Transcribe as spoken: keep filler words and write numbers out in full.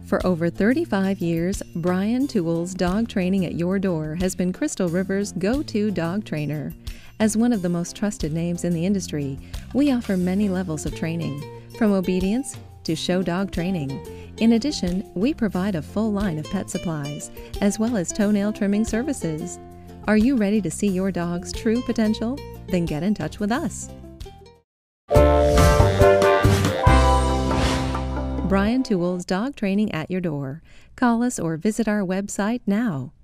For over thirty-five years, Brian Toole's Dog Training at Your Door has been Crystal River's go-to dog trainer. As one of the most trusted names in the industry, we offer many levels of training, from obedience to show dog training. In addition, we provide a full line of pet supplies, as well as toenail trimming services. Are you ready to see your dog's true potential? Then get in touch with us. Brian Toole's Dog Training at Your Door. Call us or visit our website now.